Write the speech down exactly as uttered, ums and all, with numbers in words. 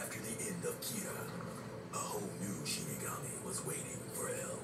After the end of Kira, a whole new Shinigami was waiting for El.